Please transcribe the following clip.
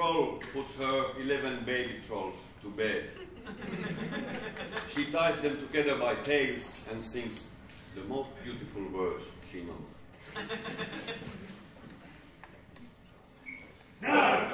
troll puts her 11 baby trolls to bed. She ties them together by tails and sings the most beautiful verse she knows. Now